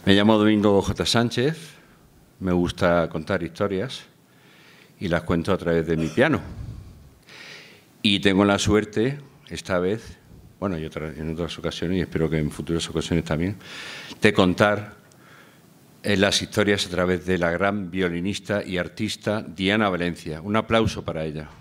Me llamo Domingo J. Sánchez, me gusta contar historias y las cuento a través de mi piano. Y tengo la suerte, esta vez, bueno, y en otras ocasiones, y espero que en futuras ocasiones también, de contar las historias a través de la gran violinista y artista Diana Valencia. Un aplauso para ella.